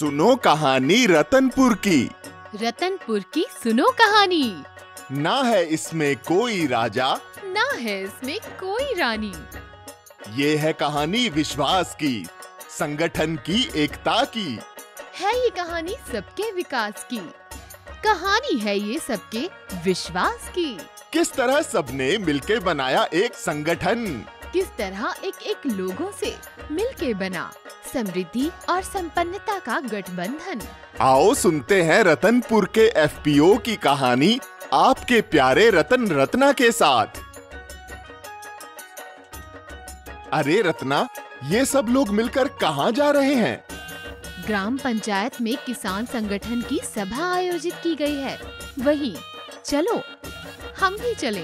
सुनो कहानी रतनपुर की। रतनपुर की सुनो कहानी। ना है इसमें कोई राजा, ना है इसमें कोई रानी। ये है कहानी विश्वास की, संगठन की एकता की। है ये कहानी सबके विकास की, कहानी है ये सबके विश्वास की। किस तरह सबने मिलके बनाया एक संगठन, किस तरह एक एक लोगों से मिलके बना समृद्धि और संपन्नता का गठबंधन। आओ सुनते हैं रतनपुर के एफपीओ की कहानी आपके प्यारे रतन रत्ना के साथ। अरे रत्ना, ये सब लोग मिलकर कहाँ जा रहे हैं? ग्राम पंचायत में किसान संगठन की सभा आयोजित की गई है, वहीं चलो हम भी चलें।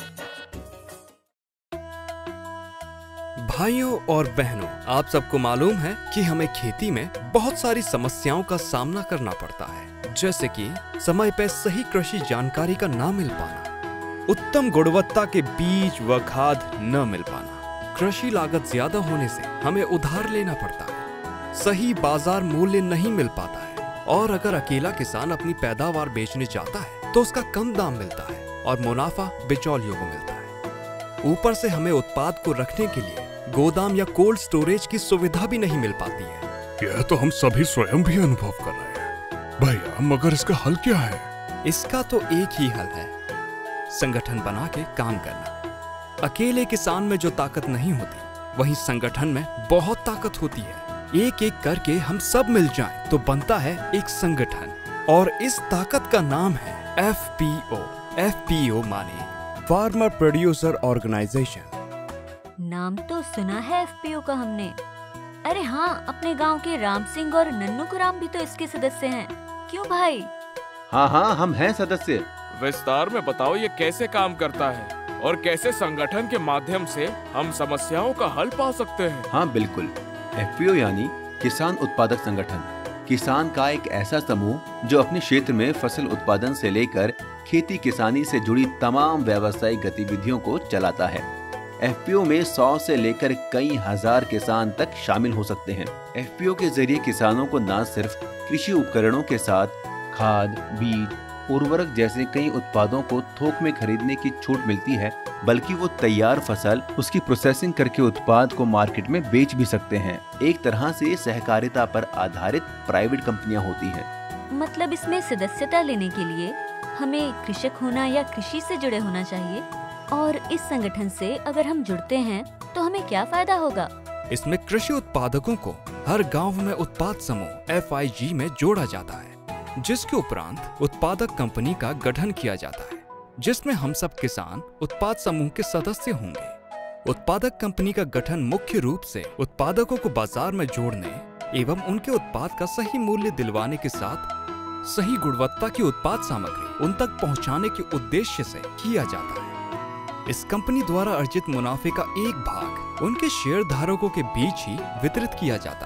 भाइयों और बहनों, आप सबको मालूम है कि हमें खेती में बहुत सारी समस्याओं का सामना करना पड़ता है, जैसे कि समय पर सही कृषि जानकारी का ना मिल पाना, उत्तम गुणवत्ता के बीज व खाद न मिल पाना, कृषि लागत ज्यादा होने से हमें उधार लेना पड़ता है, सही बाजार मूल्य नहीं मिल पाता है, और अगर अकेला किसान अपनी पैदावार बेचने जाता है तो उसका कम दाम मिलता है और मुनाफा बिचौलियों को मिलता है। ऊपर से हमें उत्पाद को रखने के लिए गोदाम या कोल्ड स्टोरेज की सुविधा भी नहीं मिल पाती है। यह तो हम सभी स्वयं भी अनुभव कर रहे हैं भैया, मगर इसका हल क्या है? इसका तो एक ही हल है, संगठन बना के काम करना। अकेले किसान में जो ताकत नहीं होती, वहीं संगठन में बहुत ताकत होती है। एक एक करके हम सब मिल जाएं तो बनता है एक संगठन, और इस ताकत का नाम है एफपीओ। एफपीओ माने फार्मर प्रोड्यूसर ऑर्गेनाइजेशन। नाम तो सुना है एफपीओ का हमने। अरे हाँ, अपने गांव के राम सिंह और नन्नू कुराम भी तो इसके सदस्य हैं, क्यों भाई? हाँ, हम हैं सदस्य। विस्तार में बताओ ये कैसे काम करता है और कैसे संगठन के माध्यम से हम समस्याओं का हल पा सकते हैं। हाँ बिल्कुल, एफपीओ यानी किसान उत्पादक संगठन, किसान का एक ऐसा समूह जो अपने क्षेत्र में फसल उत्पादन से लेकर खेती किसानी से जुड़ी तमाम व्यावसायिक गतिविधियों को चलाता है। एफपीओ में 100 से लेकर कई हजार किसान तक शामिल हो सकते हैं। एफपीओ के जरिए किसानों को न सिर्फ कृषि उपकरणों के साथ खाद, बीज, उर्वरक जैसे कई उत्पादों को थोक में खरीदने की छूट मिलती है, बल्कि वो तैयार फसल उसकी प्रोसेसिंग करके उत्पाद को मार्केट में बेच भी सकते हैं। एक तरह से सहकारिता पर आधारित प्राइवेट कंपनियां होती हैं। मतलब इसमें सदस्यता लेने के लिए हमें कृषक होना या कृषि से जुड़े होना चाहिए, और इस संगठन से अगर हम जुड़ते हैं तो हमें क्या फायदा होगा? इसमें कृषि उत्पादकों को हर गांव में उत्पाद समूह FIG में जोड़ा जाता है, जिसके उपरांत उत्पादक कंपनी का गठन किया जाता है, जिसमें हम सब किसान उत्पाद समूह के सदस्य होंगे। उत्पादक कंपनी का गठन मुख्य रूप से उत्पादकों को बाजार में जोड़ने एवं उनके उत्पाद का सही मूल्य दिलवाने के साथ सही गुणवत्ता की उत्पाद सामग्री उन तक पहुंचाने के उद्देश्य से किया जाता है। इस कंपनी द्वारा अर्जित मुनाफे का एक भाग उनके शेयर धारकों के बीच ही वितरित किया जाता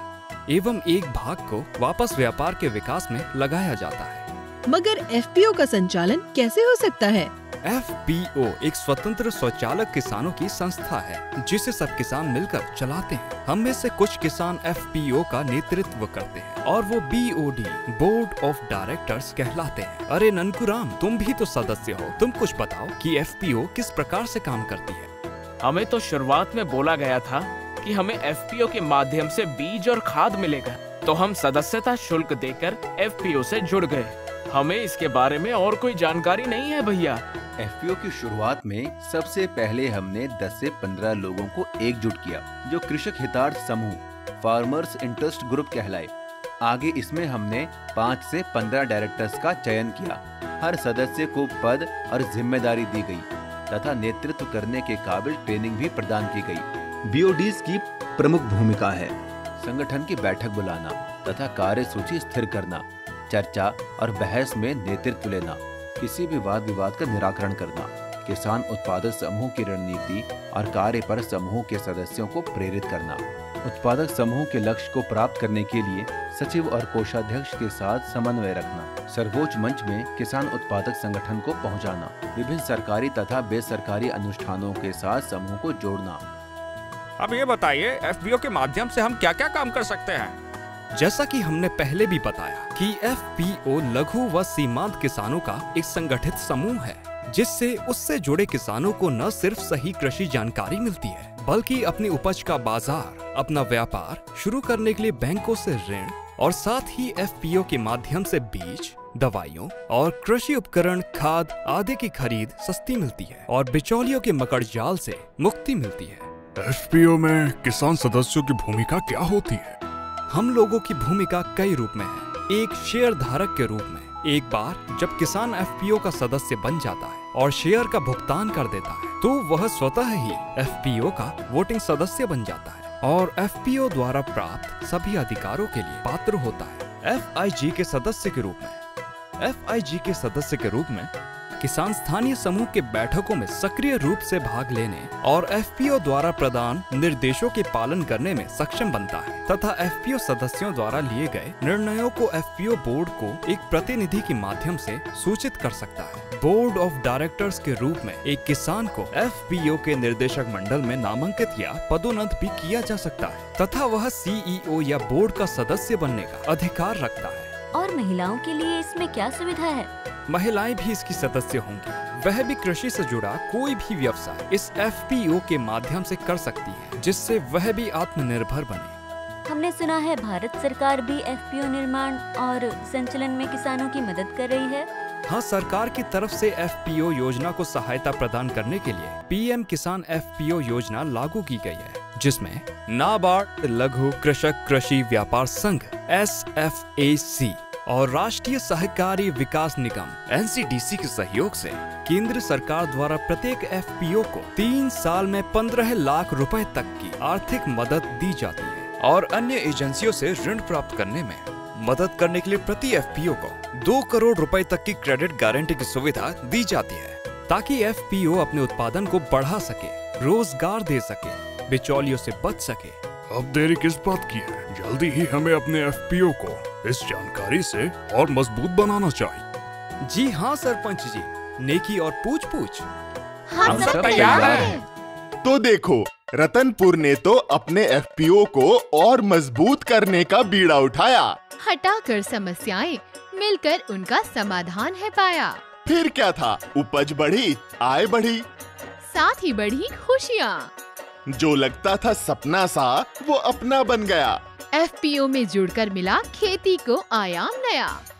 है एवं एक भाग को वापस व्यापार के विकास में लगाया जाता है। मगर एफपीओ का संचालन कैसे हो सकता है? एफपीओ एक स्वतंत्र स्वचालक किसानों की संस्था है, जिसे सब किसान मिलकर चलाते हैं। हम में से कुछ किसान एफपीओ का नेतृत्व करते हैं और वो BOD बोर्ड ऑफ डायरेक्टर्स कहलाते हैं। अरे ननकुराम, तुम भी तो सदस्य हो, तुम कुछ बताओ कि एफपीओ किस प्रकार से काम करती है? हमें तो शुरुआत में बोला गया था कि हमें एफपीओ के माध्यम से बीज और खाद मिलेगा, तो हम सदस्यता शुल्क देकर एफपीओ से जुड़ गए। हमें इसके बारे में और कोई जानकारी नहीं है भैया। एफपीओ की शुरुआत में सबसे पहले हमने 10 से 15 लोगों को एकजुट किया, जो कृषक हितार्थ समूह फार्मर्स इंटरेस्ट ग्रुप कहलाए। आगे इसमें हमने 5 से 15 डायरेक्टर्स का चयन किया। हर सदस्य को पद और जिम्मेदारी दी गई तथा नेतृत्व करने के काबिल ट्रेनिंग भी प्रदान की गई। BODs की प्रमुख भूमिका है संगठन की बैठक बुलाना तथा कार्यसूची स्थिर करना, चर्चा और बहस में नेतृत्व लेना, किसी भी वाद विवाद का निराकरण करना, किसान उत्पादक समूह की रणनीति और कार्य पर समूह के सदस्यों को प्रेरित करना, उत्पादक समूह के लक्ष्य को प्राप्त करने के लिए सचिव और कोषाध्यक्ष के साथ समन्वय रखना, सर्वोच्च मंच में किसान उत्पादक संगठन को पहुंचाना, विभिन्न सरकारी तथा बेसरकारी अनुष्ठानों के साथ समूह को जोड़ना। अब ये बताइए, एफपीओ के माध्यम से हम क्या क्या काम कर सकते हैं? जैसा कि हमने पहले भी बताया कि एफपीओ लघु व सीमांत किसानों का एक संगठित समूह है, जिससे उससे जुड़े किसानों को न सिर्फ सही कृषि जानकारी मिलती है, बल्कि अपनी उपज का बाजार, अपना व्यापार शुरू करने के लिए बैंकों से ऋण और साथ ही एफपीओ के माध्यम से बीज, दवाइयों और कृषि उपकरण, खाद आदि की खरीद सस्ती मिलती है और बिचौलियों के मकड़ जाल से मुक्ति मिलती है। एफपीओ में किसान सदस्यों की भूमिका क्या होती है? हम लोगों की भूमिका कई रूप में है। एक शेयर धारक के रूप में, एक बार जब किसान एफपीओ का सदस्य बन जाता है और शेयर का भुगतान कर देता है, तो वह स्वतः ही एफपीओ का वोटिंग सदस्य बन जाता है और एफपीओ द्वारा प्राप्त सभी अधिकारों के लिए पात्र होता है। एफआईजी के सदस्य के रूप में, एफआईजी के सदस्य के रूप में किसान स्थानीय समूह के बैठकों में सक्रिय रूप से भाग लेने और एफपीओ द्वारा प्रदान निर्देशों के पालन करने में सक्षम बनता है तथा एफपीओ सदस्यों द्वारा लिए गए निर्णयों को एफपीओ बोर्ड को एक प्रतिनिधि के माध्यम से सूचित कर सकता है। बोर्ड ऑफ डायरेक्टर्स के रूप में एक किसान को एफपीओ के निर्देशक मंडल में नामांकित या पदोन्नत भी किया जा सकता है तथा वह सीईओ या बोर्ड का सदस्य बनने का अधिकार रखता है। और महिलाओं के लिए इसमें क्या सुविधा है? महिलाएं भी इसकी सदस्य होंगी। वह भी कृषि से जुड़ा कोई भी व्यवसाय इस एफपीओ के माध्यम से कर सकती है, जिससे वह भी आत्मनिर्भर बने। हमने सुना है भारत सरकार भी एफपीओ निर्माण और संचालन में किसानों की मदद कर रही है। हाँ, सरकार की तरफ से एफपीओ योजना को सहायता प्रदान करने के लिए पीएम किसान एफपीओ योजना लागू की गई है, जिसमें नाबार्ड, लघु कृषक कृषि व्यापार संघ SFAC और राष्ट्रीय सहकारी विकास निगम NCDC के सहयोग से केंद्र सरकार द्वारा प्रत्येक एफपीओ को 3 साल में 15 लाख रुपए तक की आर्थिक मदद दी जाती है और अन्य एजेंसियों से ऋण प्राप्त करने में मदद करने के लिए प्रति एफपीओ को 2 करोड़ रुपए तक की क्रेडिट गारंटी की सुविधा दी जाती है, ताकि एफपीओ अपने उत्पादन को बढ़ा सके, रोजगार दे सके, बिचौलियों से बच सके। अब देरी किस बात की है? जल्दी ही हमें अपने एफपीओ को इस जानकारी से और मजबूत बनाना चाहिए। जी हाँ सरपंच जी, नेकी और पूछ पूछ। हम सब तैयार हैं। तो देखो, रतनपुर ने तो अपने एफपीओ को और मजबूत करने का बीड़ा उठाया। हटाकर समस्याएं, मिलकर उनका समाधान है पाया। फिर क्या था, उपज बढ़ी, आय बढ़ी, साथ ही बढ़ी खुशियाँ। जो लगता था सपना सा वो अपना बन गया। एफपीओ में जुड़कर मिला खेती को आयाम नया।